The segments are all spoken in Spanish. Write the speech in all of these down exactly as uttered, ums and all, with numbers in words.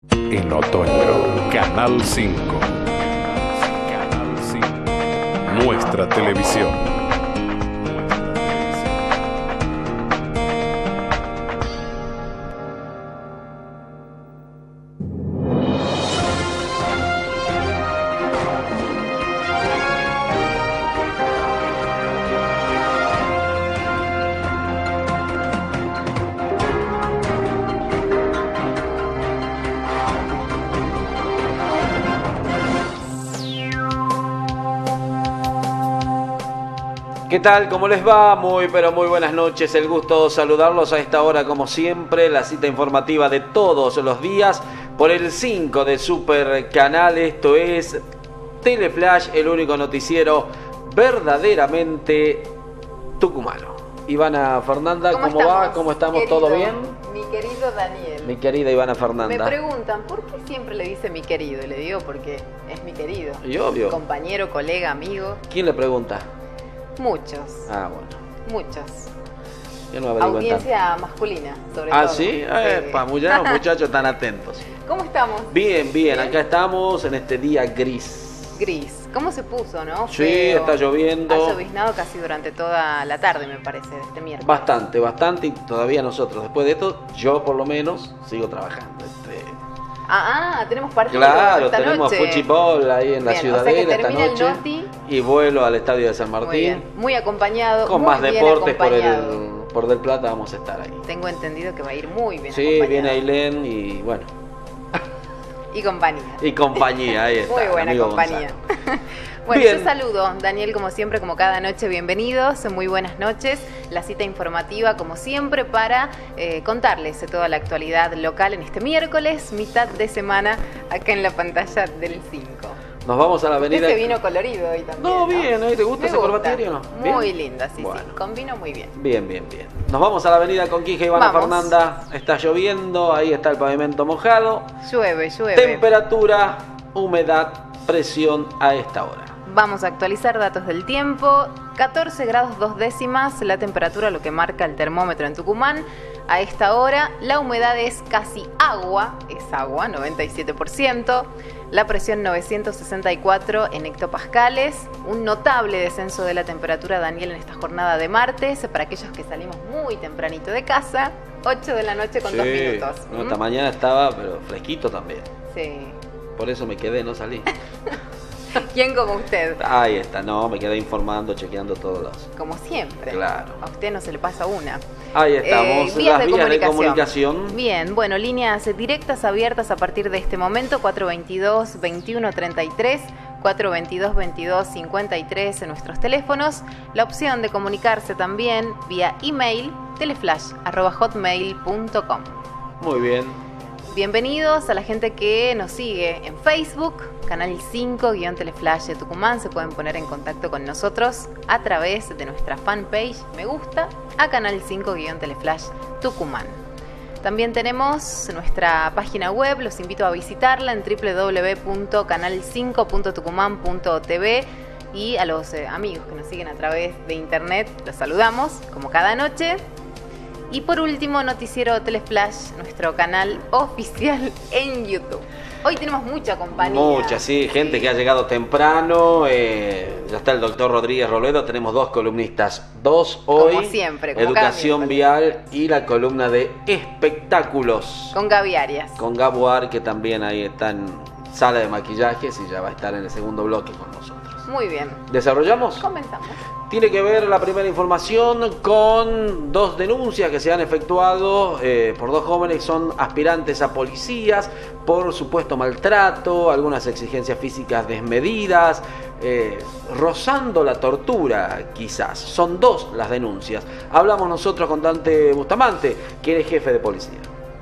En otoño, Canal cinco. Canal cinco. Nuestra televisión. ¿Qué tal? ¿Cómo les va? Muy pero muy buenas noches. El gusto saludarlos a esta hora como siempre. La cita informativa de todos los días por el cinco de Super Canal. Esto es Teleflash, el único noticiero verdaderamente tucumano. Ivana Fernanda, ¿cómo, ¿cómo va? ¿Cómo estamos? Querido, ¿Todo bien? Mi querido Daniel. Mi querida Ivana Fernanda. Me preguntan, ¿por qué siempre le dice mi querido? Y le digo porque es mi querido. Y obvio. Compañero, colega, amigo. ¿Quién le pregunta? Muchos. Ah, bueno. Muchos. Yo no averiguo Audiencia tanto. masculina, sobre ¿Ah, todo. sí? Epa, muchachos, muchachos están atentos. ¿Cómo estamos? Bien, bien, acá estamos en este día gris. Gris. ¿Cómo se puso, no? Sí, Feo. está lloviendo. Ha lloviznado casi durante toda la tarde, me parece, de este miércoles. Bastante, bastante. Y todavía nosotros, después de esto, yo por lo menos, sigo trabajando. Este... Ah, ah, tenemos partido Claro, esta tenemos noche. fútbol ahí en la Bien, Ciudadela o sea que esta termina noche. el noti. Y vuelo al Estadio de San Muy Martín. bien, muy acompañado. Con muy más bien deportes por, acompañado. el, por Del Plata vamos a estar ahí. Tengo entendido que va a ir muy bien Sí, acompañado. viene Ailén y bueno. Y compañía. Y compañía, ahí está. Muy buena amigo compañía. Gonzalo. Bueno, Bien. yo saludo, Daniel, como siempre, como cada noche, bienvenidos, muy buenas noches. La cita informativa, como siempre, para eh, contarles de toda la actualidad local en este miércoles, mitad de semana, acá en la pantalla del cinco. Nos vamos a la avenida. Usted se vino colorido hoy también. No, bien, ¿eh? ¿Te gusta Me ese gusta. corbatario o no? Muy ¿Bien? linda, sí, Bueno. sí. Combino muy bien. Bien, bien, bien. Nos vamos a la avenida Conquija Ivana Vamos. Fernanda. Está lloviendo, ahí está el pavimento mojado. Llueve, llueve. Temperatura, humedad, presión a esta hora. Vamos a actualizar datos del tiempo. catorce grados dos décimas la temperatura, lo que marca el termómetro en Tucumán. A esta hora la humedad es casi agua, es agua, noventa y siete por ciento. La presión novecientos sesenta y cuatro en hectopascales. Un notable descenso de la temperatura, Daniel, en esta jornada de martes. Para aquellos que salimos muy tempranito de casa, ocho de la noche con Sí. dos minutos. No, ¿Mm? esta mañana estaba, pero fresquito también. Sí. Por eso me quedé, no salí. ¿Quién como usted? Ahí está, no, me quedé informando, chequeando todos los... Como siempre. Claro. A usted no se le pasa una. Ahí estamos, Eh, vías las de vías de comunicación. comunicación. Bien, bueno, líneas directas abiertas a partir de este momento, cuatro veintidós, veintiuno treinta y tres, cuatro veintidós, veintidós cincuenta y tres en nuestros teléfonos. La opción de comunicarse también vía email, teleflash arroba hotmail punto com. Muy bien. Bienvenidos a la gente que nos sigue en Facebook, Canal cinco guión Teleflash de Tucumán. Se pueden poner en contacto con nosotros a través de nuestra fanpage Me Gusta a Canal cinco guión Teleflash Tucumán. También tenemos nuestra página web, los invito a visitarla en doble u doble u doble u punto canal cinco punto tucumán punto t v. Y a los eh, amigos que nos siguen a través de internet, los saludamos como cada noche. Y por último, Noticiero Teleflash, nuestro canal oficial en YouTube. Hoy tenemos mucha compañía. Mucha, sí, gente que ha llegado temprano. Eh, ya está el doctor Rodríguez Robledo. Tenemos dos columnistas. Dos hoy. Como siempre, como cada Educación miércoles. vial y la columna de espectáculos. Con Gaby Arias. Con Gabo Ar, que también ahí está en sala de maquillajes y ya va a estar en el segundo bloque con nosotros. Muy bien. ¿Desarrollamos? Comenzamos. Tiene que ver la primera información con dos denuncias que se han efectuado eh, por dos jóvenes que son aspirantes a policías por supuesto maltrato, algunas exigencias físicas desmedidas, eh, rozando la tortura quizás. Son dos las denuncias. Hablamos nosotros con Dante Bustamante, quien es jefe de policía.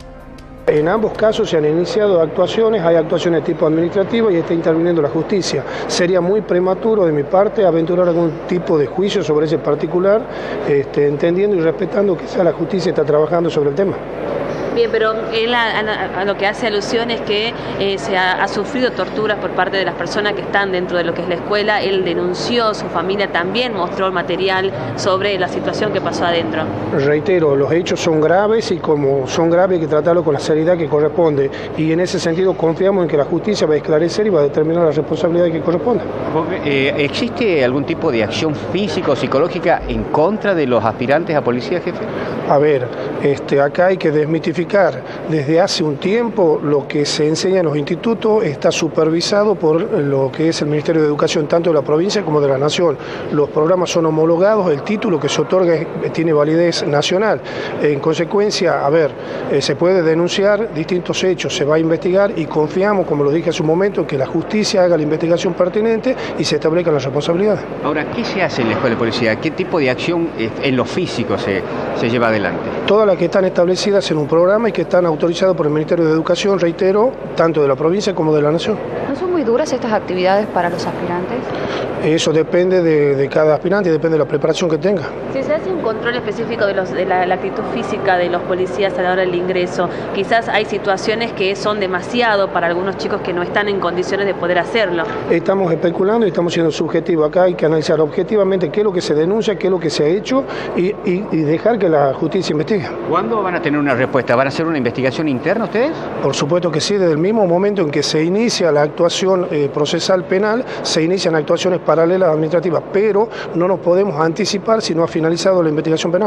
En ambos casos se han iniciado actuaciones, hay actuaciones de tipo administrativo y está interviniendo la justicia. Sería muy prematuro de mi parte aventurar algún tipo de juicio sobre ese particular, este, entendiendo y respetando que sea la justicia está trabajando sobre el tema. Bien, pero él a, a, a lo que hace alusión es que eh, se ha, ha sufrido torturas por parte de las personas que están dentro de lo que es la escuela. Él denunció, su familia también mostró el material sobre la situación que pasó adentro. Reitero, los hechos son graves y como son graves hay que tratarlo con la seriedad que corresponde. Y en ese sentido confiamos en que la justicia va a esclarecer y va a determinar la responsabilidad que corresponde. Eh, ¿Existe algún tipo de acción física o psicológica en contra de los aspirantes a policía, jefe? A ver, este, acá hay que desmitificar. Desde hace un tiempo lo que se enseña en los institutos está supervisado por lo que es el Ministerio de Educación, tanto de la provincia como de la Nación. Los programas son homologados, el título que se otorga es, tiene validez nacional. En consecuencia, a ver, eh, se puede denunciar distintos hechos, se va a investigar y confiamos, como lo dije hace un momento, que la justicia haga la investigación pertinente y se establezcan las responsabilidades. Ahora, ¿qué se hace en la escuela de policía? ¿Qué tipo de acción en lo físico se, se lleva adelante? Todas las que están establecidas en un programa y que están autorizados por el Ministerio de Educación, reitero, tanto de la provincia como de la Nación. ¿No son muy duras estas actividades para los aspirantes? Eso depende de, de cada aspirante, depende de la preparación que tenga. Si se hace un control específico de, los, de la, la actitud física de los policías a la hora del ingreso, quizás hay situaciones que son demasiado para algunos chicos que no están en condiciones de poder hacerlo. Estamos especulando y estamos siendo subjetivos. Acá hay que analizar objetivamente qué es lo que se denuncia, qué es lo que se ha hecho y, y, y dejar que la justicia investigue. ¿Cuándo van a tener una respuesta? ¿Van a hacer una investigación interna ustedes? Por supuesto que sí, desde el mismo momento en que se inicia la actuación eh, procesal penal, se inician actuaciones paralelas administrativas, pero no nos podemos anticipar si no ha finalizado la investigación penal.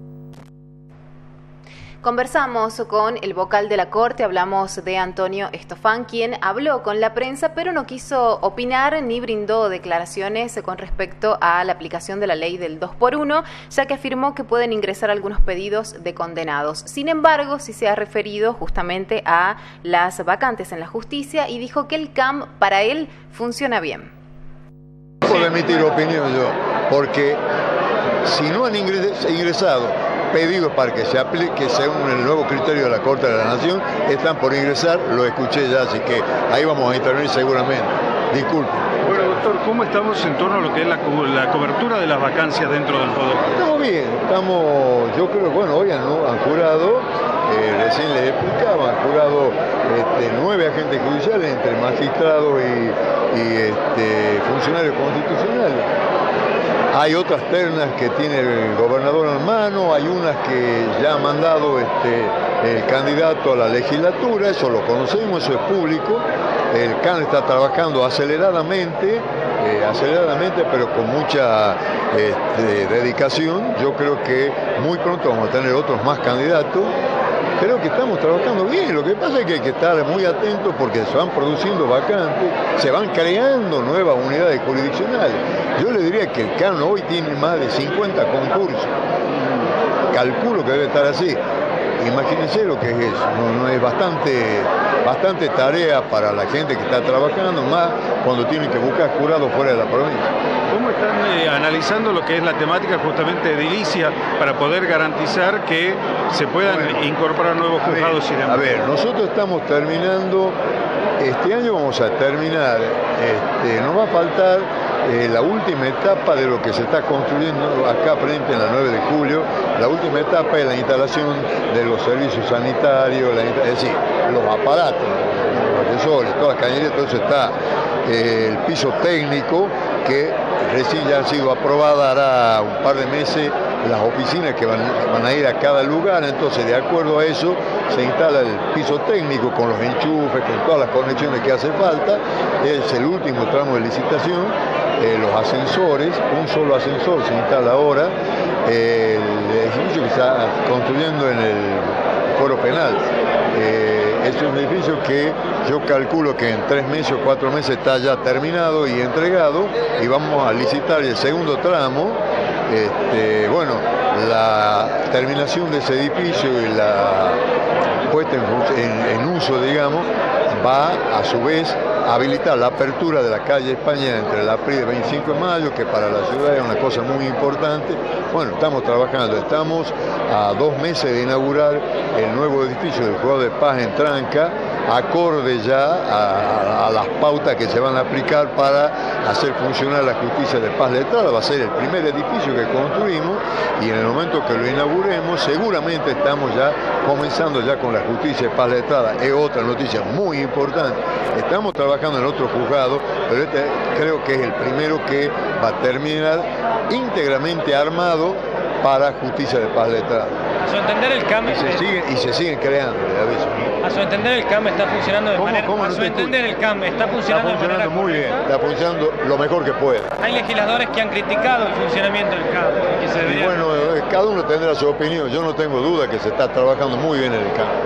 Conversamos con el vocal de la Corte, hablamos de Antonio Estofán, quien habló con la prensa, pero no quiso opinar ni brindó declaraciones con respecto a la aplicación de la ley del dos por uno, ya que afirmó que pueden ingresar algunos pedidos de condenados. Sin embargo, sí se ha referido justamente a las vacantes en la justicia y dijo que el C A M para él funciona bien. No puedo emitir opinión yo, porque si no han ingresado pedidos para que se aplique según el nuevo criterio de la Corte de la Nación, están por ingresar, lo escuché ya, así que ahí vamos a intervenir seguramente. Disculpe. Bueno, doctor, ¿cómo estamos en torno a lo que es la, co la cobertura de las vacancias dentro del Poder? Estamos bien, estamos, yo creo, bueno, hoy han, han jurado, eh, recién les explicaba, han jurado este, nueve agentes judiciales entre magistrados y, y este, funcionarios constitucionales. Hay otras ternas que tiene el gobernador en mano, hay unas que ya ha mandado este, el candidato a la legislatura, eso lo conocemos, eso es público. El C A N está trabajando aceleradamente, eh, aceleradamente, pero con mucha este, dedicación. Yo creo que muy pronto vamos a tener otros más candidatos. Creo que estamos trabajando bien, lo que pasa es que hay que estar muy atentos porque se van produciendo vacantes, se van creando nuevas unidades jurisdiccionales. Yo le diría que el C A N hoy tiene más de cincuenta concursos, calculo que debe estar así. Imagínense lo que es eso, no, no es bastante, bastante tarea para la gente que está trabajando, más cuando tienen que buscar jurados fuera de la provincia. ¿Cómo están eh, analizando lo que es la temática justamente de edilicia para poder garantizar que se puedan bueno, incorporar nuevos juzgados y demás? A ver, nosotros estamos terminando, este año vamos a terminar, este, nos va a faltar eh, la última etapa de lo que se está construyendo acá frente en la nueve de julio, la última etapa es la instalación de los servicios sanitarios, la, es decir, los aparatos, los accesorios, todas las cañerías, todo eso está, eh, el piso técnico que recién ya ha sido aprobada, hará un par de meses, las oficinas que van, van a ir a cada lugar, entonces de acuerdo a eso se instala el piso técnico con los enchufes, con todas las conexiones que hace falta, es el último tramo de licitación, eh, los ascensores, un solo ascensor se instala ahora, eh, el edificio que está construyendo en el foro penal. Eh, es un edificio que yo calculo que en tres meses o cuatro meses está ya terminado y entregado y vamos a licitar el segundo tramo. Este, bueno, la terminación de ese edificio y la puesta en, en, en uso, digamos, va a su vez a habilitar la apertura de la calle España entre la P R I de veinticinco de mayo, que para la ciudad es una cosa muy importante. Bueno, estamos trabajando, estamos a dos meses de inaugurar el nuevo edificio del Juzgado de Paz en Tranca, acorde ya a, a, a las pautas que se van a aplicar para hacer funcionar la justicia de paz letrada. Va a ser el primer edificio que construimos y en el momento que lo inauguremos seguramente estamos ya comenzando ya con la justicia de paz letrada, es otra noticia muy importante. Estamos trabajando en otro juzgado, pero este creo que es el primero que va a terminar íntegramente armado para justicia de paz letrada. A su entender el C A M... Y se siguen, y se siguen creando, le aviso. A su entender el C A M está funcionando de ¿Cómo, manera... cómo a no su te entender escucho? el C A M está funcionando, Está funcionando de manera muy bien, correcta. está funcionando lo mejor que puede. Hay legisladores que han criticado el funcionamiento del C A M. Que se Y debería... bueno, eh, cada uno tendrá su opinión. Yo no tengo duda que se está trabajando muy bien en el campo.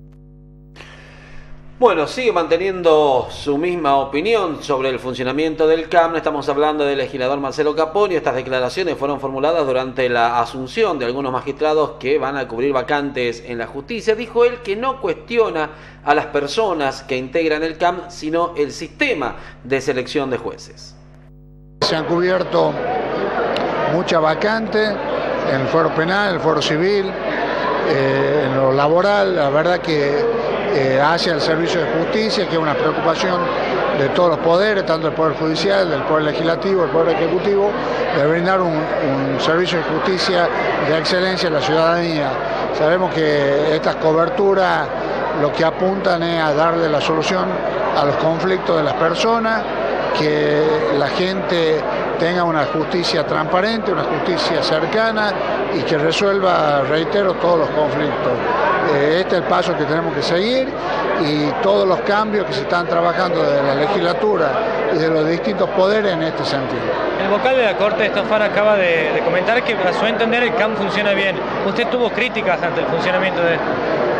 Bueno, sigue manteniendo su misma opinión sobre el funcionamiento del C A M. Estamos hablando del legislador Marcelo Caponi. Estas declaraciones fueron formuladas durante la asunción de algunos magistrados que van a cubrir vacantes en la justicia. Dijo él que no cuestiona a las personas que integran el C A M, sino el sistema de selección de jueces. Se han cubierto muchas vacantes en el fuero penal, en el fuero civil, eh, en lo laboral. La verdad que eh, hacia el servicio de justicia, que es una preocupación de todos los poderes, tanto del Poder Judicial, del Poder Legislativo, del Poder Ejecutivo, de brindar un, un servicio de justicia de excelencia a la ciudadanía. Sabemos que estas coberturas lo que apuntan es a darle la solución a los conflictos de las personas, que la gente tenga una justicia transparente, una justicia cercana y que resuelva, reitero, todos los conflictos. Eh, este es el paso que tenemos que seguir y todos los cambios que se están trabajando de la legislatura y de los distintos poderes en este sentido. El vocal de la Corte, Estofan, acaba de, de comentar que a su entender el C A M funciona bien. ¿Usted tuvo críticas ante el funcionamiento de esto?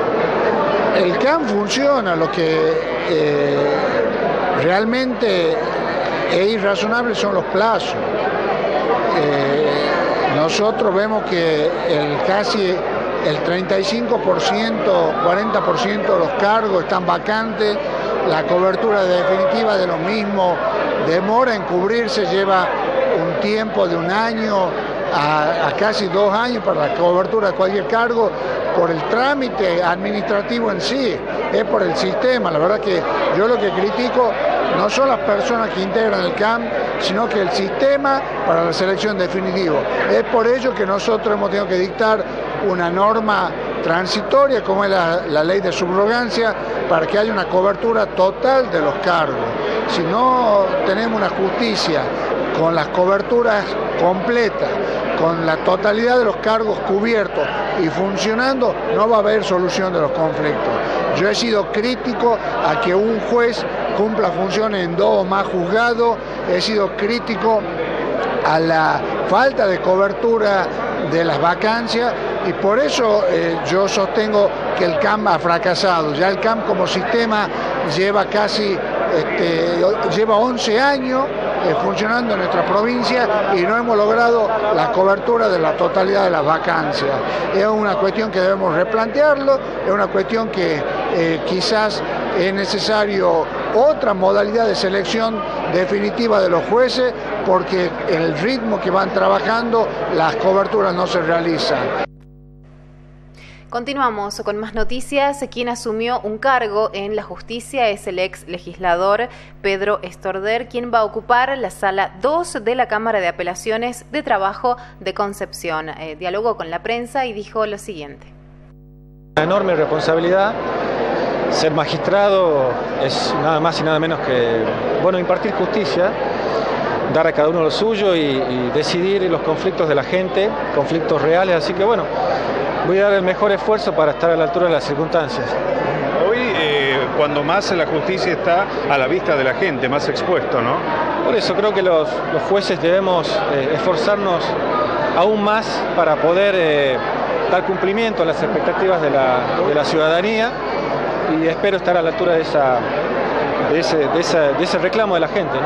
El C A M funciona, lo que eh, realmente es irrazonable son los plazos. Eh, nosotros vemos que el casi el treinta y cinco por ciento, cuarenta por ciento de los cargos están vacantes, la cobertura definitiva de los mismos demora en cubrirse, lleva un tiempo de un año a, a casi dos años para la cobertura de cualquier cargo, por el trámite administrativo en sí, es por el sistema. La verdad que yo lo que critico no son las personas que integran el C A M, sino que el sistema para la selección definitiva. Es por ello que nosotros hemos tenido que dictar una norma transitoria como es la, la ley de subrogancia para que haya una cobertura total de los cargos. Si no tenemos una justicia con las coberturas completas, con la totalidad de los cargos cubiertos y funcionando, no va a haber solución de los conflictos. Yo he sido crítico a que un juez cumpla funciones en dos o más juzgados, he sido crítico a la falta de cobertura de las vacancias y por eso eh, yo sostengo que el C A M ha fracasado. Ya el C A M como sistema lleva casi este, lleva once años eh, funcionando en nuestra provincia y no hemos logrado la cobertura de la totalidad de las vacancias. Es una cuestión que debemos replantearlo, es una cuestión que eh, quizás es necesario otra modalidad de selección definitiva de los jueces porque en el ritmo que van trabajando las coberturas no se realizan. Continuamos con más noticias. Quien asumió un cargo en la justicia es el ex legislador Pedro Estorder, quien va a ocupar la sala dos de la Cámara de Apelaciones de Trabajo de Concepción. Eh, dialogó con la prensa y dijo lo siguiente. Una enorme responsabilidad. Ser magistrado es nada más y nada menos que, bueno, impartir justicia, dar a cada uno lo suyo y, y decidir los conflictos de la gente, conflictos reales, así que bueno, voy a dar el mejor esfuerzo para estar a la altura de las circunstancias. Hoy, eh, cuando más la justicia está a la vista de la gente, más expuesto, ¿no? Por eso creo que los, los jueces debemos eh, esforzarnos aún más para poder eh, dar cumplimiento a las expectativas de la, de la ciudadanía y espero estar a la altura de, esa, de, ese, de, esa, de ese reclamo de la gente,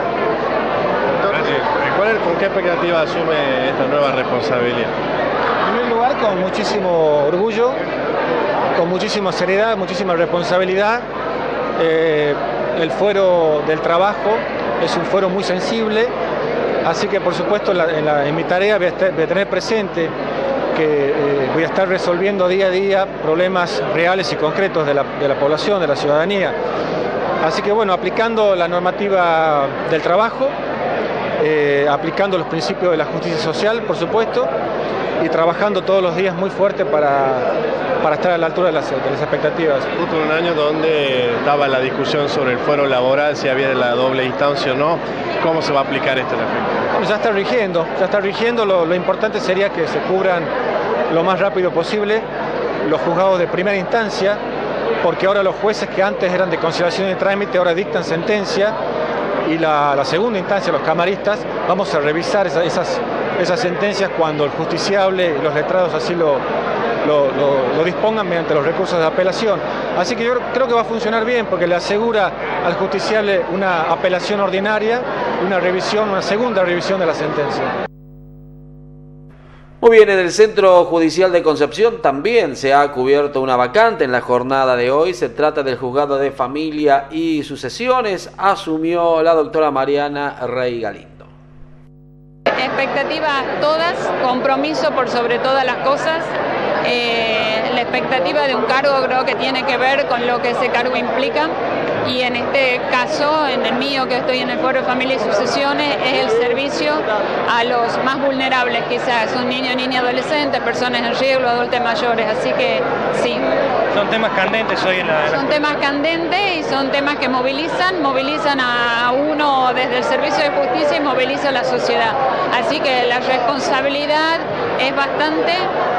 ¿no? Gracias. ¿Cuál es, ¿Con qué expectativa asume esta nueva responsabilidad? En primer lugar, con muchísimo orgullo, con muchísima seriedad, muchísima responsabilidad. Eh, el fuero del trabajo es un fuero muy sensible, así que por supuesto en, la, en, la, en mi tarea voy a, estar, voy a tener presente que eh, voy a estar resolviendo día a día problemas reales y concretos de la, de la población, de la ciudadanía. Así que bueno, aplicando la normativa del trabajo, eh, aplicando los principios de la justicia social, por supuesto, y trabajando todos los días muy fuerte para para estar a la altura de las, de las expectativas. Justo en un año donde estaba la discusión sobre el fuero laboral, si había la doble instancia o no, ¿cómo se va a aplicar esto en efecto? Bueno, ya está rigiendo, ya está rigiendo, lo, lo importante sería que se cubran lo más rápido posible los juzgados de primera instancia, porque ahora los jueces que antes eran de conciliación de trámite ahora dictan sentencia, y la, la segunda instancia, los camaristas, vamos a revisar esa, esas, esas sentencias cuando el justiciable y los letrados así lo, lo, lo, lo dispongan mediante los recursos de apelación. Así que yo creo que va a funcionar bien, porque le asegura al justiciable una apelación ordinaria, una revisión, una segunda revisión de la sentencia. Muy bien, en el Centro Judicial de Concepción también se ha cubierto una vacante en la jornada de hoy. Se trata del Juzgado de Familia y Sucesiones. Asumió la doctora Mariana Rey Galindo. Expectativas todas, compromiso por sobre todas las cosas. Eh, la expectativa de un cargo creo que tiene que ver con lo que ese cargo implica. Y en este caso, en el mío, que estoy en el Foro de Familia y Sucesiones, es el servicio a los más vulnerables, quizás son niños, niñas, adolescentes, personas en riesgo, adultos mayores, así que sí. Son temas candentes hoy en la... Son temas candentes y son temas que movilizan, movilizan a uno desde el servicio de justicia y moviliza a la sociedad. Así que la responsabilidad es bastante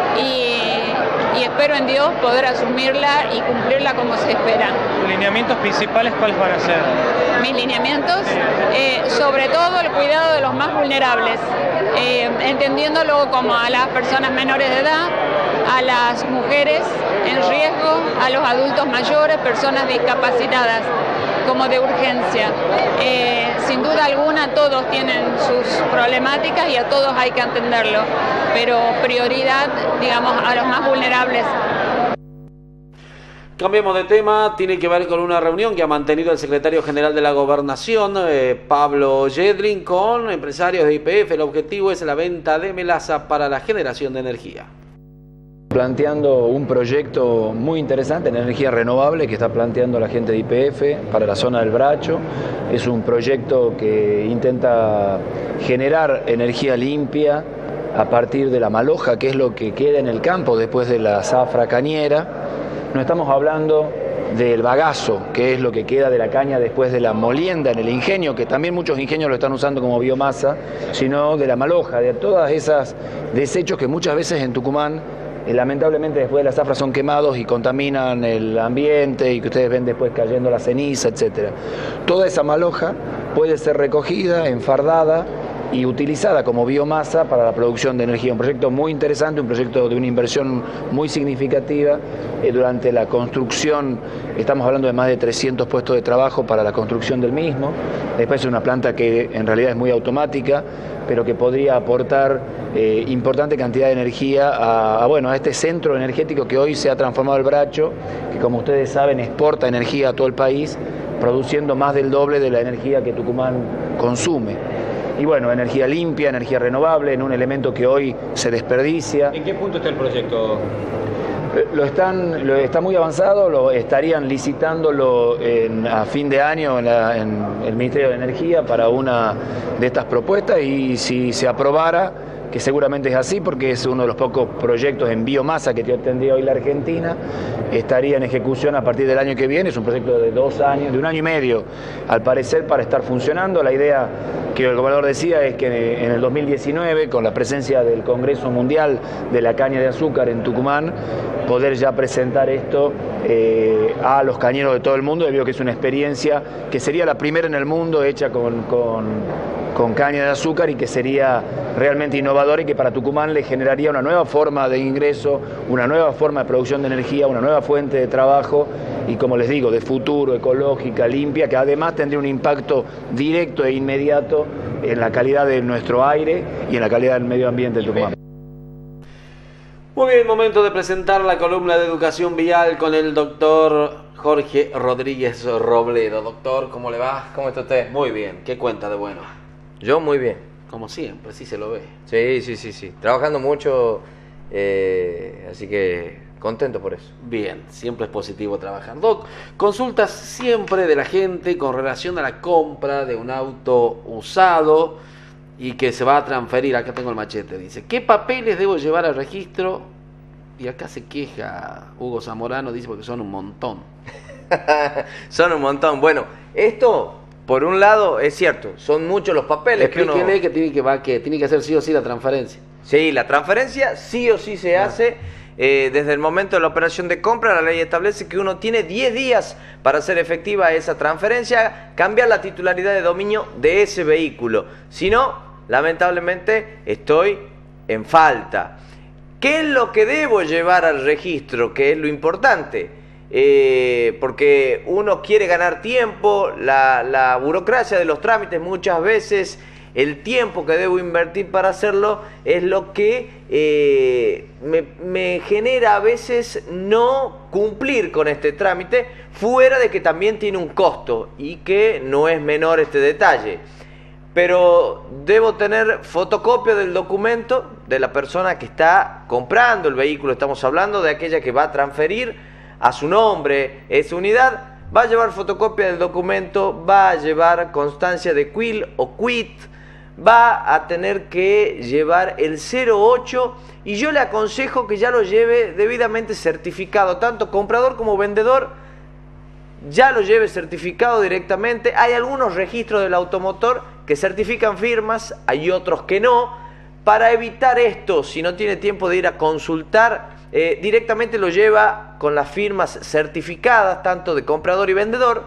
y, y espero en Dios poder asumirla y cumplirla como se espera. ¿Los lineamientos principales cuáles van a ser? Mis lineamientos, eh, sobre todo el cuidado de los más vulnerables, eh, entendiéndolo como a las personas menores de edad, a las mujeres en riesgo, a los adultos mayores, personas discapacitadas, como de urgencia. Eh, sin duda alguna todos tienen sus problemáticas y a todos hay que atenderlo, pero prioridad, digamos, a los más vulnerables. Cambiemos de tema, tiene que ver con una reunión que ha mantenido el secretario general de la Gobernación, eh, Pablo Yedlin, con empresarios de Y P F. El objetivo es la venta de melaza para la generación de energía. Planteando un proyecto muy interesante en energía renovable que está planteando la gente de Y P F para la zona del Bracho. Es un proyecto que intenta generar energía limpia a partir de la maloja, que es lo que queda en el campo después de la zafra cañera. No estamos hablando del bagazo, que es lo que queda de la caña después de la molienda en el ingenio, que también muchos ingenios lo están usando como biomasa, sino de la maloja, de todas esas desechos que muchas veces en Tucumán, eh, lamentablemente después de la zafra son quemados y contaminan el ambiente y que ustedes ven después cayendo la ceniza, etcétera. Toda esa maloja puede ser recogida, enfardada y utilizada como biomasa para la producción de energía. Un proyecto muy interesante, un proyecto de una inversión muy significativa. Eh, durante la construcción estamos hablando de más de trescientos puestos de trabajo para la construcción del mismo. Después es una planta que en realidad es muy automática, pero que podría aportar eh, importante cantidad de energía a, a, bueno, a este centro energético que hoy se ha transformado el Bracho, que como ustedes saben exporta energía a todo el país, produciendo más del doble de la energía que Tucumán consume. Y bueno, energía limpia, energía renovable, en un elemento que hoy se desperdicia. ¿En qué punto está el proyecto? Lo están, lo está muy avanzado, lo estarían licitándolo en, a fin de año en, la, en el Ministerio de Energía para una de estas propuestas, y si se aprobara, que seguramente es así porque es uno de los pocos proyectos en biomasa que tendría hoy la Argentina, estaría en ejecución a partir del año que viene. Es un proyecto de dos años, de un año y medio al parecer, para estar funcionando. La idea que el gobernador decía es que en el dos mil diecinueve, con la presencia del Congreso Mundial de la Caña de Azúcar en Tucumán, poder ya presentar esto eh, a los cañeros de todo el mundo, debido a que es una experiencia que sería la primera en el mundo hecha con, con, con caña de azúcar, y que sería realmente innovadora y que para Tucumán le generaría una nueva forma de ingreso, una nueva forma de producción de energía, una nueva fuente de trabajo y, como les digo, de futuro, ecológica, limpia, que además tendría un impacto directo e inmediato en la calidad de nuestro aire y en la calidad del medio ambiente de Tucumán. Muy bien, momento de presentar la columna de educación vial con el doctor Jorge Rodríguez Robledo. Doctor, ¿cómo le va? ¿Cómo está usted? Muy bien. ¿Qué cuenta de bueno? Yo muy bien. Como siempre, sí se lo ve. Sí, sí, sí, sí. Trabajando mucho, eh, así que contento por eso. Bien, siempre es positivo trabajar. Doc, consultas siempre de la gente con relación a la compra de un auto usado y que se va a transferir. Acá tengo el machete, dice. ¿Qué papeles debo llevar al registro Y acá se queja Hugo Zamorano, dice porque son un montón. Son un montón. Bueno, esto, por un lado, es cierto, son muchos los papeles que uno... Explíquele que tiene que, va, que tiene que hacer sí o sí la transferencia. Sí, la transferencia sí o sí se hace. Eh, desde el momento de la operación de compra, la ley establece que uno tiene diez días para hacer efectiva esa transferencia, cambiar la titularidad de dominio de ese vehículo. Si no, lamentablemente estoy en falta. ¿Qué es lo que debo llevar al registro? ¿Qué es lo importante? Eh, porque uno quiere ganar tiempo, la, la burocracia de los trámites muchas veces, el tiempo que debo invertir para hacerlo es lo que eh, me, me genera a veces no cumplir con este trámite, fuera de que también tiene un costo y que no es menor este detalle. Pero debo tener fotocopia del documento de la persona que está comprando el vehículo. Estamos hablando de aquella que va a transferir a su nombre esa unidad. Va a llevar fotocopia del documento, va a llevar constancia de quil o quit, va a tener que llevar el cero ocho y yo le aconsejo que ya lo lleve debidamente certificado, tanto comprador como vendedor, ya lo lleve certificado directamente. Hay algunos registros del automotor que certifican firmas, hay otros que no. Para evitar esto, si no tiene tiempo de ir a consultar, eh, directamente lo lleva con las firmas certificadas, tanto de comprador y vendedor,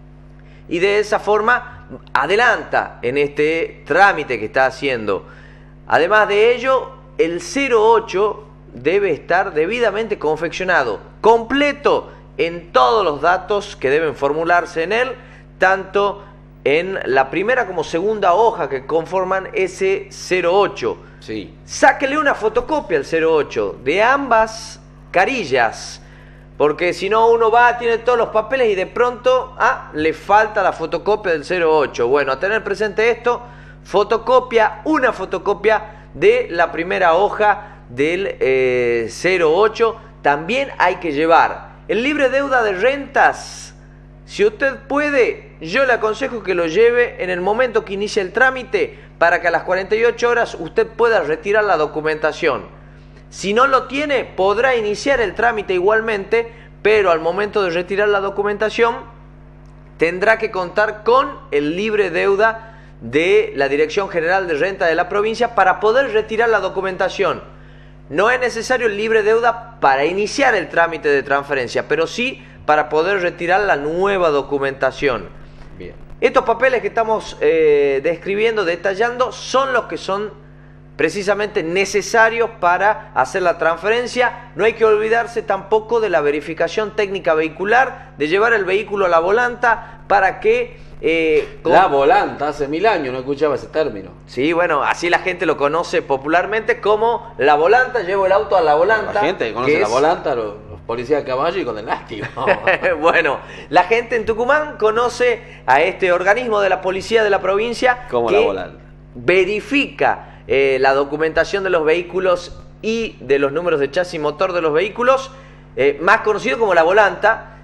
y de esa forma adelanta en este trámite que está haciendo. Además de ello, el cero ocho debe estar debidamente confeccionado, completo en todos los datos que deben formularse en él, tanto en la primera como segunda hoja que conforman ese cero ocho. Sí. Sáquele una fotocopia al cero ocho de ambas carillas, porque si no uno va, tiene todos los papeles y de pronto ah, le falta la fotocopia del cero ocho. Bueno, a tener presente esto, fotocopia, una fotocopia de la primera hoja del eh, cero ocho. También hay que llevar el libre deuda de rentas. Si usted puede, yo le aconsejo que lo lleve en el momento que inicie el trámite, para que a las cuarenta y ocho horas usted pueda retirar la documentación. Si no lo tiene, podrá iniciar el trámite igualmente, pero al momento de retirar la documentación tendrá que contar con el libre deuda de la Dirección General de Renta de la provincia para poder retirar la documentación. No es necesario el libre deuda para iniciar el trámite de transferencia, pero sí para poder retirar la nueva documentación. Bien. Estos papeles que estamos eh, describiendo, detallando, son los que son precisamente necesarios para hacer la transferencia. No hay que olvidarse tampoco de la verificación técnica vehicular, de llevar el vehículo a la volanta para que... Eh, con... La volanta, hace mil años no escuchaba ese término. Sí, bueno, así la gente lo conoce popularmente como la volanta. Llevo el auto a la volanta. La gente que conoce que la es... volanta, los, los policías de caballo y con el látigo. Bueno, la gente en Tucumán conoce a este organismo de la policía de la provincia como que la volanta verifica Eh, la documentación de los vehículos y de los números de chasis y motor de los vehículos, eh, más conocido como la volanta.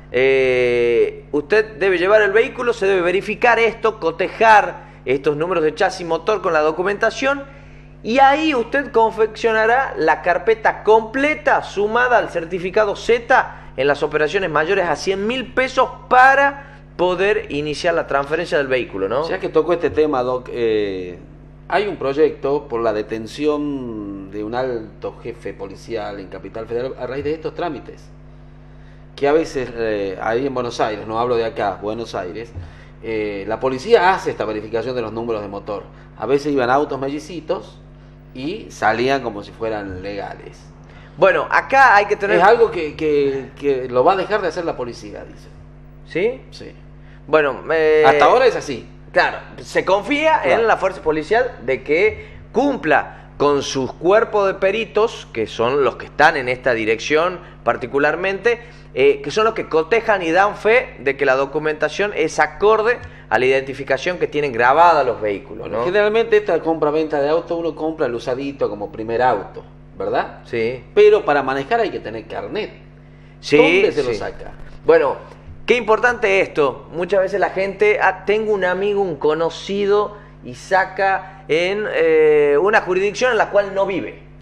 Eh, usted debe llevar el vehículo, se debe verificar esto, cotejar estos números de chasis y motor con la documentación, y ahí usted confeccionará la carpeta completa sumada al certificado Z en las operaciones mayores a cien mil pesos para poder iniciar la transferencia del vehículo, ¿no? Ya que tocó este tema, Doc, eh... hay un proyecto por la detención de un alto jefe policial en Capital Federal a raíz de estos trámites, que a veces eh, ahí en Buenos Aires, no hablo de acá, Buenos Aires, eh, la policía hace esta verificación de los números de motor. A veces iban autos mellicitos y salían como si fueran legales. Bueno, acá hay que tener... Es algo que, que, que lo va a dejar de hacer la policía, dice. ¿Sí? Sí. Bueno, eh... hasta ahora es así. Claro, se confía claro. en la fuerza policial de que cumpla con sus cuerpos de peritos, que son los que están en esta dirección particularmente, eh, que son los que cotejan y dan fe de que la documentación es acorde a la identificación que tienen grabada los vehículos, ¿no? Generalmente esta compra-venta de auto uno compra el usadito como primer auto, ¿verdad? Sí. Pero para manejar hay que tener carnet. Sí, ¿Dónde se sí. lo saca? Bueno... Qué importante esto. Muchas veces la gente, ah, tengo un amigo, un conocido, y saca en eh, una jurisdicción en la cual no vive.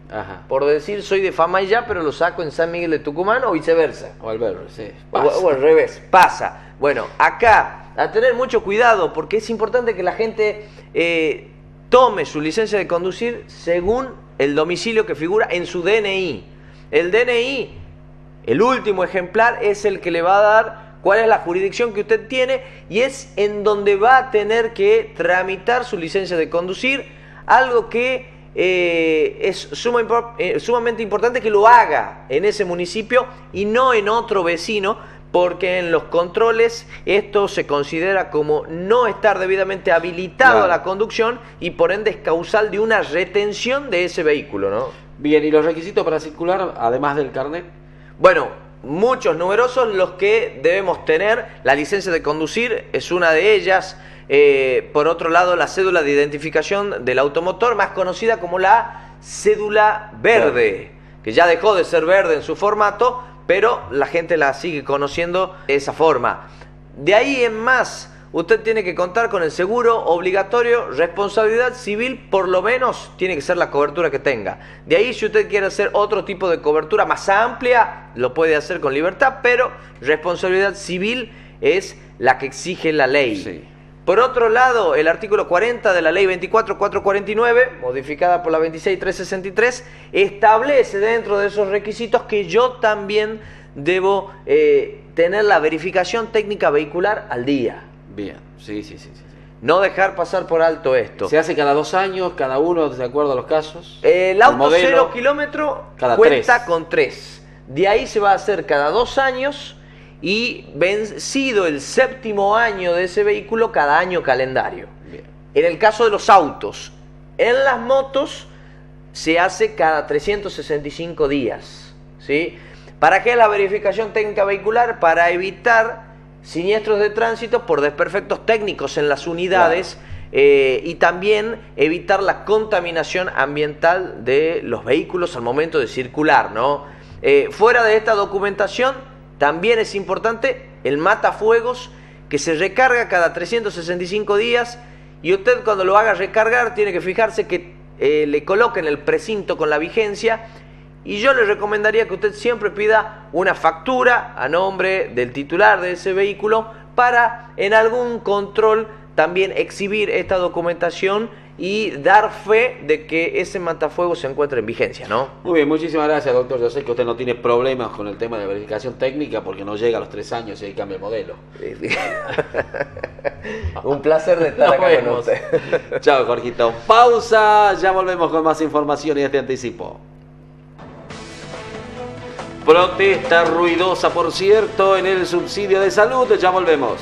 Ajá. Por decir, soy de Famaillá, pero lo saco en San Miguel de Tucumán o viceversa. O al verbo, sí. O, o al revés, pasa. Bueno, acá, a tener mucho cuidado, porque es importante que la gente eh, tome su licencia de conducir según el domicilio que figura en su D N I. El D N I, el último ejemplar, es el que le va a dar cuál es la jurisdicción que usted tiene y es en donde va a tener que tramitar su licencia de conducir, algo que eh, es suma, eh, sumamente importante que lo haga en ese municipio y no en otro vecino, porque en los controles esto se considera como no estar debidamente habilitado Claro. a la conducción y por ende es causal de una retención de ese vehículo, ¿no? Bien, ¿y los requisitos para circular, además del carnet? Bueno, muchos, numerosos los que debemos tener. La licencia de conducir es una de ellas. Eh, por otro lado, la cédula de identificación del automotor, más conocida como la cédula verde, que ya dejó de ser verde en su formato, pero la gente la sigue conociendo de esa forma. De ahí en más, usted tiene que contar con el seguro obligatorio, responsabilidad civil, por lo menos tiene que ser la cobertura que tenga. De ahí, si usted quiere hacer otro tipo de cobertura más amplia, lo puede hacer con libertad, pero responsabilidad civil es la que exige la ley. Sí. Por otro lado, el artículo cuarenta de la ley veinticuatro mil cuatrocientos cuarenta y nueve, modificada por la veintiséis mil trescientos sesenta y tres, establece dentro de esos requisitos que yo también debo eh, tener la verificación técnica vehicular al día. Bien, sí, sí, sí, sí. No dejar pasar por alto esto. Se hace cada dos años, cada uno de acuerdo a los casos. El auto modelo, cero kilómetro cada cuenta tres. con tres. De ahí se va a hacer cada dos años y vencido el séptimo año de ese vehículo cada año calendario. Bien. En el caso de los autos, en las motos se hace cada trescientos sesenta y cinco días, ¿sí? ¿Para qué es la verificación técnica vehicular? Para evitar siniestros de tránsito por desperfectos técnicos en las unidades, claro. eh, y también evitar la contaminación ambiental de los vehículos al momento de circular, ¿no? Eh, fuera de esta documentación, también es importante el matafuegos, que se recarga cada trescientos sesenta y cinco días, y usted cuando lo haga recargar tiene que fijarse que eh, le coloquen el precinto con la vigencia. Y yo le recomendaría que usted siempre pida una factura a nombre del titular de ese vehículo para en algún control también exhibir esta documentación y dar fe de que ese matafuego se encuentra en vigencia, ¿no? Muy bien, muchísimas gracias, doctor. Yo sé que usted no tiene problemas con el tema de verificación técnica porque no llega a los tres años y ahí cambia el modelo. Un placer de estar Nos acá vemos. con usted. Chao, Jorgito. Pausa, ya volvemos con más información y este anticipo. Protesta ruidosa, por cierto, en el subsidio de salud. Ya volvemos.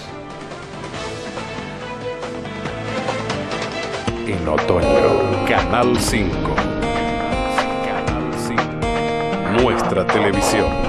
En otoño, Canal cinco. Canal cinco. Nuestra televisión.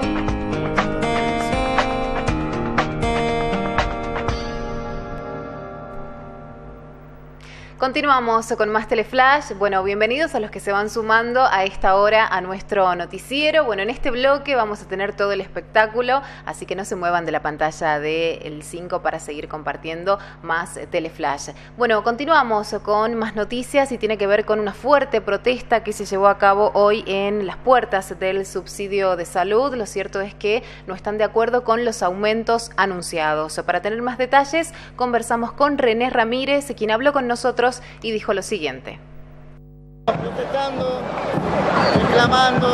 Continuamos con más Teleflash. Bueno, bienvenidos a los que se van sumando a esta hora a nuestro noticiero. Bueno, en este bloque vamos a tener todo el espectáculo, así que no se muevan de la pantalla del cinco para seguir compartiendo más Teleflash. Bueno, continuamos con más noticias y tiene que ver con una fuerte protesta que se llevó a cabo hoy en las puertas del subsidio de salud. Lo cierto es que no están de acuerdo con los aumentos anunciados. Para tener más detalles, conversamos con René Ramírez, quien habló con nosotros y dijo lo siguiente. Protestando, reclamando,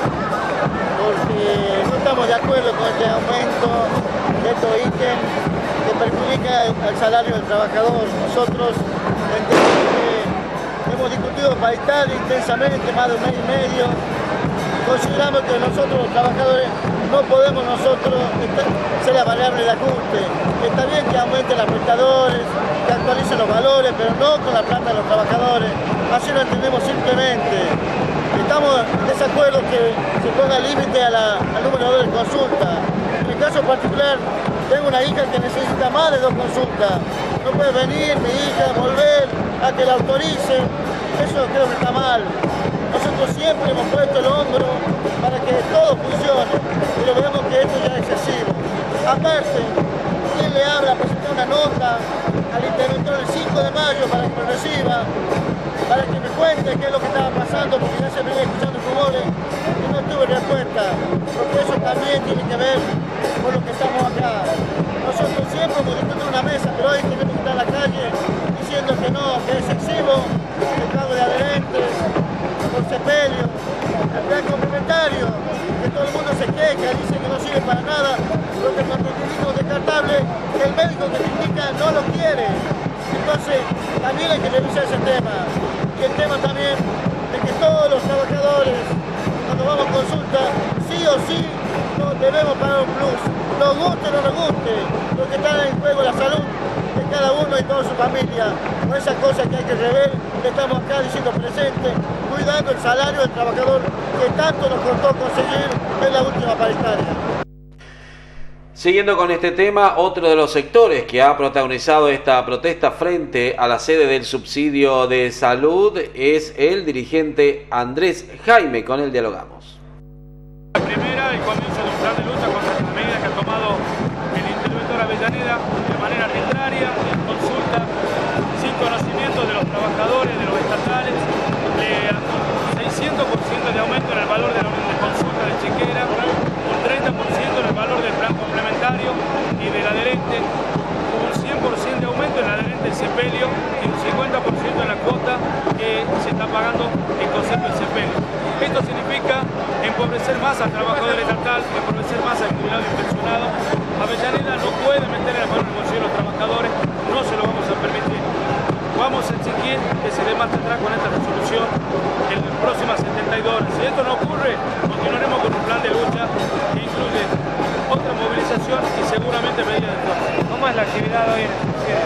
porque no estamos de acuerdo con este aumento de estos ítems que perjudica al salario del trabajador. Nosotros entendemos que hemos discutido paritario intensamente, más de un mes y medio. Consideramos que nosotros los trabajadores no podemos nosotros ser la variable de ajuste. Está bien que aumenten los prestadores, que actualicen los valores, pero no con la plata de los trabajadores. Así lo entendemos simplemente. Estamos en desacuerdo que se ponga límite a la, al número de consultas. En mi caso particular, tengo una hija que necesita más de dos consultas. No puede venir mi hija, volver a que la autoricen. Eso creo que está mal. Nosotros siempre hemos puesto el hombro para que todo funcione, pero vemos que esto ya es excesivo. Aparte, ¿quién le habla a presentar una nota al interventor el cinco de mayo para que me reciba, para que me cuente qué es lo que estaba pasando, porque ya se venía escuchando rumores y no tuve respuesta, porque eso también tiene que ver con lo que estamos acá. Nosotros siempre hemos discutido una mesa, pero hoy tenemos que estar en la calle diciendo que no, que es excesivo el pago de adherentes, por sepelio, el plan complementario, que todo el mundo se queja, dice que no sirve para nada, porque cuando criticamos descartable, que el médico que critica no lo quiere. Entonces, también hay que revisar ese tema. Y el tema también de que todos los trabajadores, cuando vamos a consulta, sí o sí, no debemos pagar un plus. Nos guste o no nos guste, lo que está en juego es la salud de cada uno y toda su familia. Con esas cosas que hay que rever, que estamos acá diciendo presente, cuidando el salario del trabajador que tanto nos costó conseguir en la última paritaria. Siguiendo con este tema, otro de los sectores que ha protagonizado esta protesta frente a la sede del subsidio de salud es el dirigente Andrés Jaime. Con él dialogamos. La primera, el comienzo de un plan de lucha contra las medidas que ha tomado el interventor Avellaneda de manera arbitraria, en consulta, sin conocimiento de los trabajadores, de los estatales, de seiscientos por ciento de aumento en el valor de la de consulta de chequera, un treinta por ciento en el valor del plan complementario y del adherente, un cien por ciento de aumento en el adherente del sepelio y un cincuenta por ciento en la cuota que se está pagando en concepto del sepelio. Esto significa empobrecer más al trabajador estatal, empobrecer más al jubilado y pensionado. Avellaneda no puede meter la mano en el bolsillo de los trabajadores, no se lo vamos a permitir. Vamos a exigir que se dé marcha atrás con esta resolución en las próximas setenta y dos horas. Si esto no ocurre, continuaremos con un plan de lucha que incluye otra movilización y seguramente medidas de fuerza. ¿Cómo es la actividad hoy en el subsidio?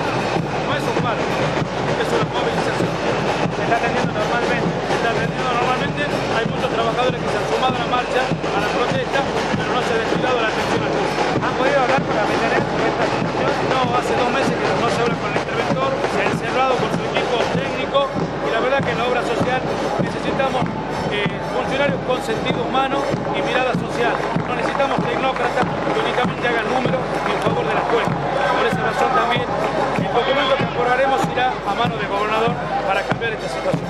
No es un paro, es una movilización. ¿Se está atendiendo normalmente? Se está atendiendo normalmente. Hay muchos trabajadores que se han sumado a la marcha, a la protesta, pero no se ha descuidado la atención al público. ¿Han podido hablar con la Avellaneda sobre esta situación? No, hace dos meses que no se habla con el interventor, se ha encerrado con su equipo técnico y la verdad que en la obra social necesitamos eh, funcionarios con sentido humano y mirada social. No necesitamos tecnócratas que únicamente hagan números en favor de la escuela. Por esa razón también el documento que aprobaremos irá a mano del gobernador para cambiar esta situación.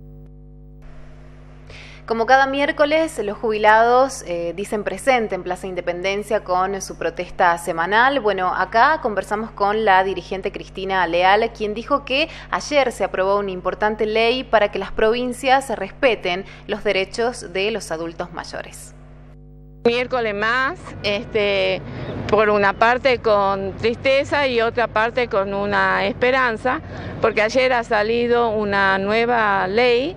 Como cada miércoles, los jubilados eh, dicen presente en Plaza Independencia con su protesta semanal. Bueno, acá conversamos con la dirigente Cristina Leal, quien dijo que ayer se aprobó una importante ley para que las provincias respeten los derechos de los adultos mayores. Miércoles más, este, por una parte con tristeza y otra parte con una esperanza, porque ayer ha salido una nueva ley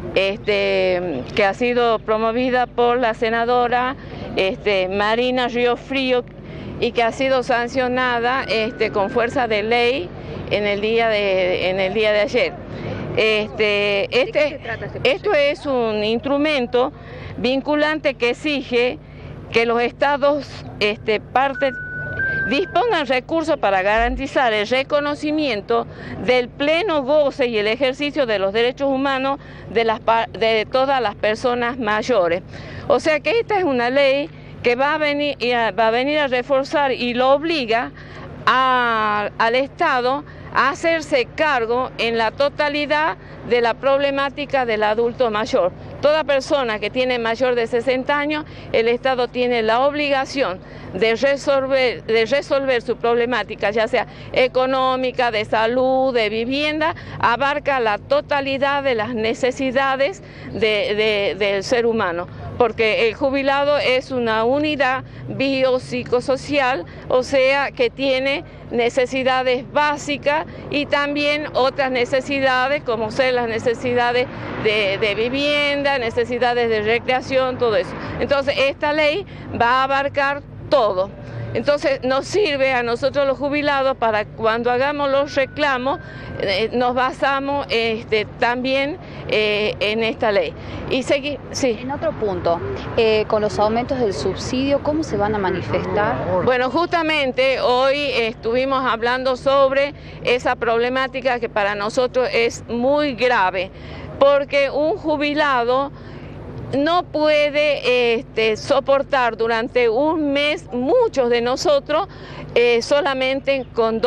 este, que ha sido promovida por la senadora este, Marina Río Frío y que ha sido sancionada este, con fuerza de ley en el día de, en el día de ayer. Este, este, esto es un instrumento vinculante que exige que los estados este, partes dispongan recursos para garantizar el reconocimiento del pleno goce y el ejercicio de los derechos humanos de, las, de todas las personas mayores. O sea que esta es una ley que va a venir, va a, venir a reforzar y lo obliga a, al Estado a hacerse cargo en la totalidad de la problemática del adulto mayor. Toda persona que tiene mayor de sesenta años, el Estado tiene la obligación de resolver, de resolver su problemática, ya sea económica, de salud, de vivienda, abarca la totalidad de las necesidades de, de, del ser humano, porque el jubilado es una unidad biopsicosocial, o sea que tiene necesidades básicas y también otras necesidades como ser las necesidades de, de vivienda, necesidades de recreación, todo eso. Entonces esta ley va a abarcar todo. Entonces nos sirve a nosotros los jubilados para cuando hagamos los reclamos, eh, nos basamos este, también eh, en esta ley. Y seguir, sí. En otro punto, eh, con los aumentos del subsidio, ¿cómo se van a manifestar? Bueno, justamente hoy estuvimos hablando sobre esa problemática que para nosotros es muy grave, porque un jubilado no puede este, soportar durante un mes, muchos de nosotros, eh, solamente con dos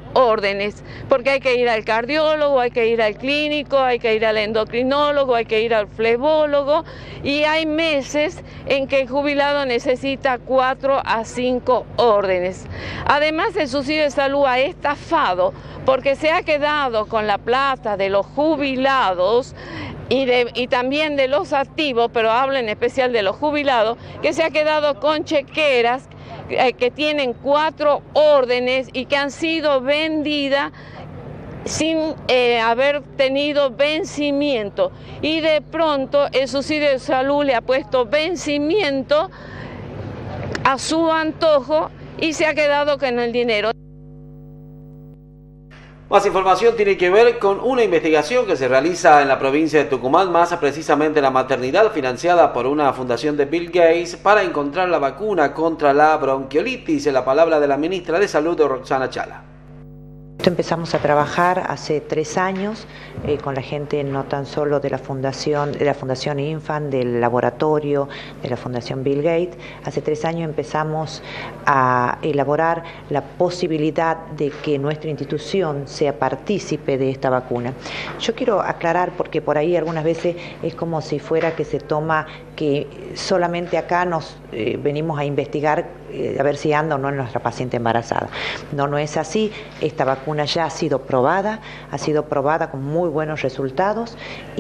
órdenes, porque hay que ir al cardiólogo, hay que ir al clínico, hay que ir al endocrinólogo, hay que ir al flebólogo, y hay meses en que el jubilado necesita cuatro a cinco órdenes. Además, el subsidio de salud ha estafado porque se ha quedado con la plata de los jubilados y, de, y también de los activos, pero hablo en especial de los jubilados, que se ha quedado con chequeras eh, que tienen cuatro órdenes y que han sido vendidas sin eh, haber tenido vencimiento, y de pronto el subsidio de salud le ha puesto vencimiento a su antojo y se ha quedado con el dinero. Más información tiene que ver con una investigación que se realiza en la provincia de Tucumán, más precisamente la maternidad financiada por una fundación de Bill Gates para encontrar la vacuna contra la bronquiolitis. En la palabra de la ministra de Salud, Roxana Chala. Empezamos a trabajar hace tres años eh, con la gente no tan solo de la fundación, de la fundación Infant, del laboratorio, de la fundación Bill Gates. Hace tres años empezamos a elaborar la posibilidad de que nuestra institución sea partícipe de esta vacuna. Yo quiero aclarar, porque por ahí algunas veces es como si fuera que se toma que solamente acá nos eh, venimos a investigar eh, a ver si anda o no nuestra paciente embarazada. No, no es así. Esta vacuna ya ha sido probada, ha sido probada con muy buenos resultados,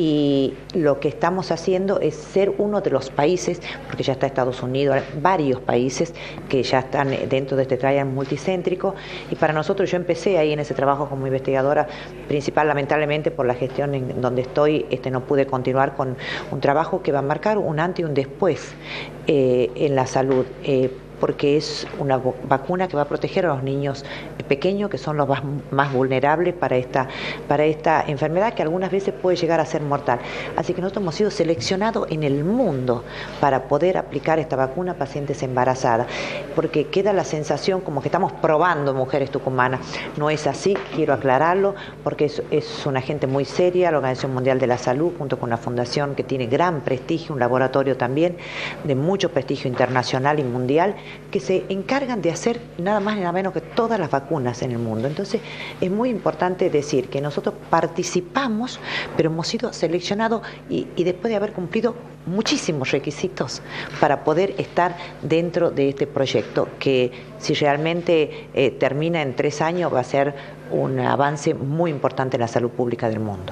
y lo que estamos haciendo es ser uno de los países, porque ya está Estados Unidos, varios países que ya están dentro de este trial multicéntrico, y para nosotros, yo empecé ahí en ese trabajo como investigadora principal, lamentablemente por la gestión en donde estoy, este, no pude continuar con un trabajo que va a marcar un antes y un después eh, en la salud. Eh, porque es una vacuna que va a proteger a los niños pequeños, que son los más, más vulnerables para esta, para esta enfermedad, que algunas veces puede llegar a ser mortal. Así que nosotros hemos sido seleccionados en el mundo para poder aplicar esta vacuna a pacientes embarazadas, porque queda la sensación como que estamos probando mujeres tucumanas. No es así, quiero aclararlo, porque es, es una gente muy seria, la Organización Mundial de la Salud, junto con una fundación que tiene gran prestigio, un laboratorio también de mucho prestigio internacional y mundial, que se encargan de hacer nada más ni nada menos que todas las vacunas en el mundo. Entonces es muy importante decir que nosotros participamos, pero hemos sido seleccionados y, y después de haber cumplido muchísimos requisitos para poder estar dentro de este proyecto, que si realmente eh, termina en tres años va a ser un avance muy importante en la salud pública del mundo.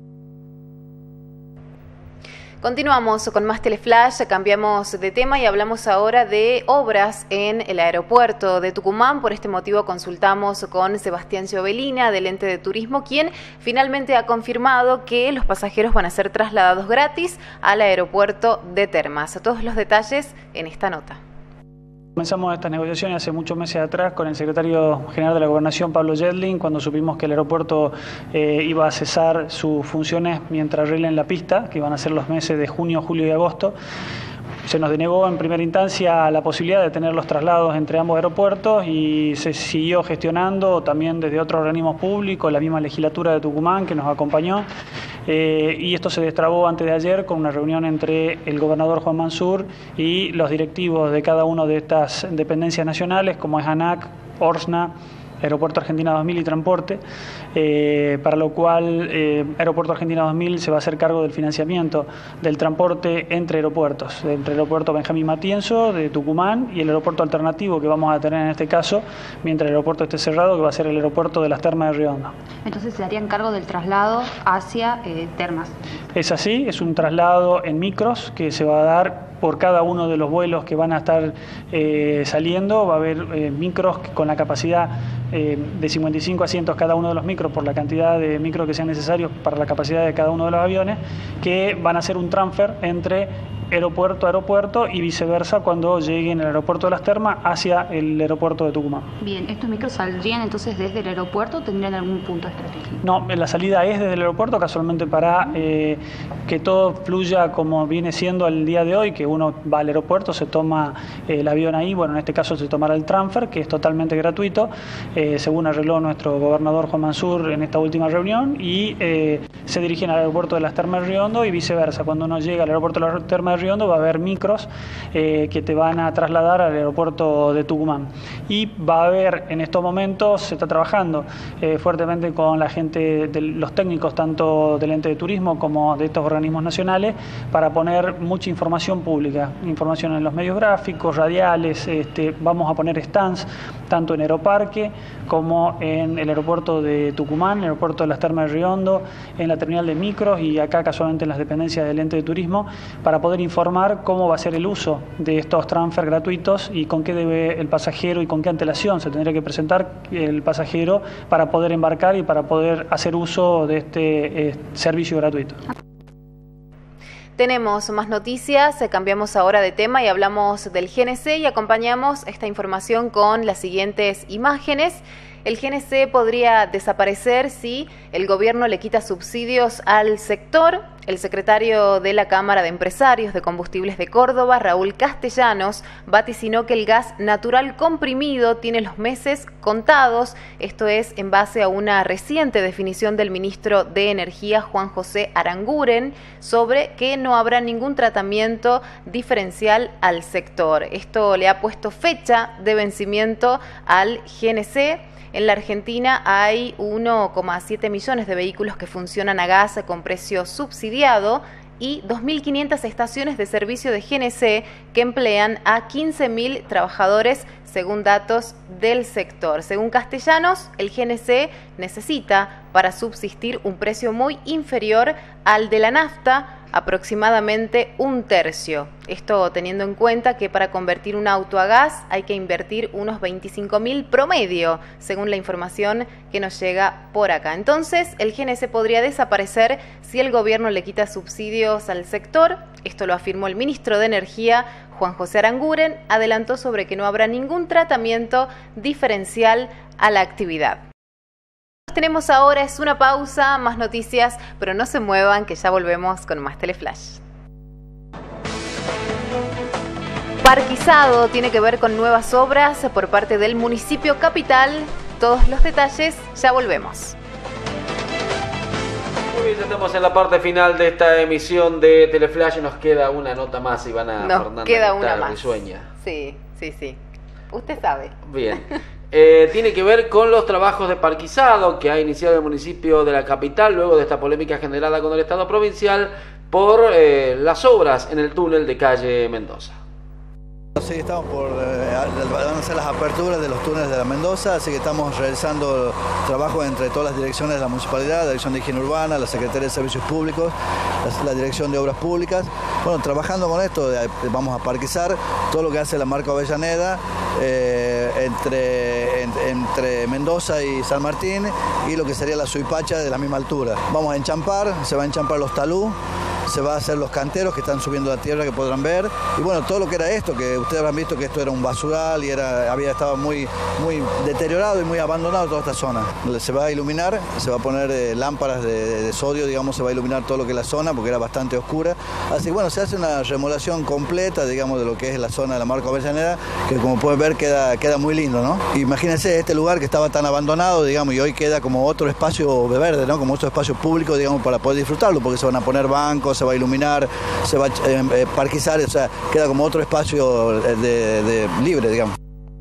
Continuamos con más Teleflash, cambiamos de tema y hablamos ahora de obras en el aeropuerto de Tucumán. Por este motivo consultamos con Sebastián Giovelina del ente de turismo, quien finalmente ha confirmado que los pasajeros van a ser trasladados gratis al aeropuerto de Termas. Todos los detalles en esta nota. Comenzamos estas negociaciones hace muchos meses atrás con el secretario general de la Gobernación, Pablo Yedlin, cuando supimos que el aeropuerto eh, iba a cesar sus funciones mientras arreglen la pista, que iban a ser los meses de junio, julio y agosto. Se nos denegó en primera instancia la posibilidad de tener los traslados entre ambos aeropuertos y se siguió gestionando también desde otros organismos públicos, la misma legislatura de Tucumán que nos acompañó. Eh, y esto se destrabó antes de ayer con una reunión entre el gobernador Juan Mansur y los directivos de cada una de estas dependencias nacionales, como es ANAC, ORSNA, Aeropuerto Argentina dos mil y Transporte, eh, para lo cual eh, Aeropuerto Argentina dos mil se va a hacer cargo del financiamiento del transporte entre aeropuertos, entre el aeropuerto Benjamín Matienzo de Tucumán y el aeropuerto alternativo que vamos a tener en este caso, mientras el aeropuerto esté cerrado, que va a ser el aeropuerto de las Termas de Río Hondo. Entonces se harían cargo del traslado hacia eh, Termas. Es así, es un traslado en micros que se va a dar por cada uno de los vuelos que van a estar eh, saliendo. Va a haber eh, micros con la capacidad eh, de cincuenta y cinco asientos cada uno de los micros, por la cantidad de micros que sean necesarios para la capacidad de cada uno de los aviones, que van a hacer un transfer entre aeropuerto a aeropuerto y viceversa cuando lleguen al aeropuerto de las Termas hacia el aeropuerto de Tucumán. Bien, ¿estos micros saldrían entonces desde el aeropuerto o tendrían algún punto estratégico? No, la salida es desde el aeropuerto, casualmente para eh, que todo fluya como viene siendo el día de hoy, que uno va al aeropuerto, se toma eh, el avión ahí, bueno, en este caso se tomará el transfer, que es totalmente gratuito, eh, según arregló nuestro gobernador Juan Mansur en esta última reunión, y eh, se dirigen al aeropuerto de las Termas de Río Hondo y viceversa. Cuando uno llega al aeropuerto de las Termas de Riondo va a haber micros eh, que te van a trasladar al aeropuerto de Tucumán. Y va a haber, en estos momentos, se está trabajando eh, fuertemente con la gente, de los técnicos, tanto del ente de turismo como de estos organismos nacionales, para poner mucha información pública, información en los medios gráficos, radiales, este, vamos a poner stands, tanto en Aeroparque como en el aeropuerto de Tucumán, el aeropuerto de las Termas de Riondo, en la terminal de micros y acá casualmente en las dependencias del ente de turismo, para poder informar cómo va a ser el uso de estos transfer gratuitos y con qué debe el pasajero y con qué antelación se tendría que presentar el pasajero para poder embarcar y para poder hacer uso de este eh, servicio gratuito. Tenemos más noticias, cambiamos ahora de tema y hablamos del G N C y acompañamos esta información con las siguientes imágenes. El G N C podría desaparecer si el gobierno le quita subsidios al sector. El secretario de la Cámara de Empresarios de Combustibles de Córdoba, Raúl Castellanos, vaticinó que el gas natural comprimido tiene los meses contados. Esto es en base a una reciente definición del ministro de Energía, Juan José Aranguren, sobre que no habrá ningún tratamiento diferencial al sector. Esto le ha puesto fecha de vencimiento al G N C. En la Argentina hay uno coma siete millones de vehículos que funcionan a gas con precio subsidiado y dos mil quinientas estaciones de servicio de G N C que emplean a quince mil trabajadores según datos del sector. Según Castellanos, el G N C necesita para subsistir un precio muy inferior al de la nafta, aproximadamente un tercio. Esto teniendo en cuenta que para convertir un auto a gas hay que invertir unos veinticinco mil promedio, según la información que nos llega por acá. Entonces, el G N C podría desaparecer si el gobierno le quita subsidios al sector. Esto lo afirmó el ministro de Energía, Juan José Aranguren, adelantó sobre que no habrá ningún tratamiento diferencial a la actividad. Tenemos ahora es una pausa, más noticias, pero no se muevan que ya volvemos con más Teleflash. Parquizado tiene que ver con nuevas obras por parte del municipio capital. Todos los detalles, ya volvemos. Muy bien, ya estamos en la parte final de esta emisión de Teleflash. Nos queda una nota más, Ivana Nos Fernanda. queda una más. Risueña. Sí, sí, sí. Usted sabe. Bien. Eh, tiene que ver con los trabajos de parquizado que ha iniciado el municipio de la capital luego de esta polémica generada con el Estado provincial por eh, las obras en el túnel de calle Mendoza. Sí, estamos por, eh, van a ser las aperturas de los túneles de la Mendoza, así que estamos realizando trabajo entre todas las direcciones de la municipalidad, la Dirección de Higiene Urbana, la Secretaría de Servicios Públicos, la, la Dirección de Obras Públicas. Bueno, trabajando con esto, eh, vamos a parquizar todo lo que hace la marca Avellaneda eh, entre, en, entre Mendoza y San Martín y lo que sería la Suipacha de la misma altura. Vamos a enchampar, se va a enchampar los talud, se va a hacer los canteros que están subiendo la tierra que podrán ver y bueno, todo lo que era esto, que ustedes habrán visto que esto era un basural y era, había estado muy, muy deteriorado y muy abandonado toda esta zona. Se va a iluminar, se va a poner eh, lámparas de, de, de sodio, digamos, se va a iluminar todo lo que es la zona porque era bastante oscura. Así que bueno, se hace una remodelación completa, digamos, de lo que es la zona de la Marca Avellaneda, que como pueden ver queda, queda muy lindo, ¿no? Imagínense este lugar que estaba tan abandonado, digamos, y hoy queda como otro espacio verde, ¿no? Como otro espacio público, digamos, para poder disfrutarlo, porque se van a poner bancos, se va a iluminar, se va a eh, parquizar, o sea, queda como otro espacio de, de libre, digamos.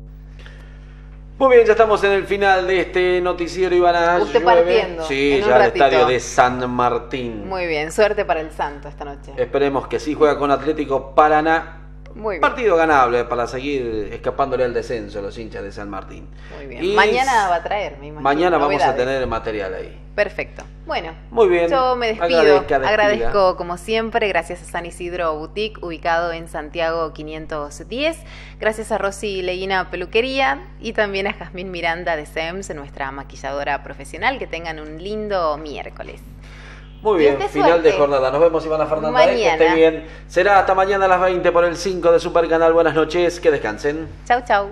Muy bien, ya estamos en el final de este noticiero, Ivana. Usted llueve. partiendo. Sí, en un ya el ratito. estadio de San Martín. Muy bien, suerte para el Santo esta noche. Esperemos que sí, juega con Atlético Paraná. Muy bien. Partido ganable para seguir escapándole al descenso a los hinchas de San Martín. Muy bien. Y mañana va a traer, me imagino. Mañana vamos novedades. a tener material ahí. Perfecto. Bueno, muy bien. Yo me despido. Agradezca, despida. Agradezco como siempre, gracias a San Isidro Boutique, ubicado en Santiago quinientos diez. Gracias a Rosy Leguina Peluquería y también a Jazmín Miranda de S E M S, nuestra maquilladora profesional. Que tengan un lindo miércoles. Muy bien, final suerte. de jornada. Nos vemos, Ivana Fernanda. Mañana. Que esté bien. Será hasta mañana a las veinte por el cinco de Super Canal. Buenas noches, que descansen. Chau, chau.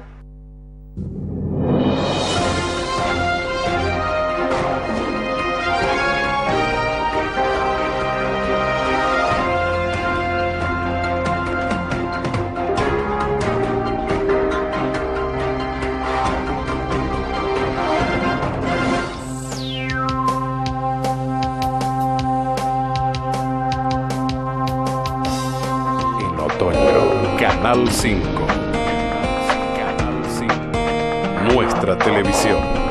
Canal cinco. Canal cinco. Nuestra televisión.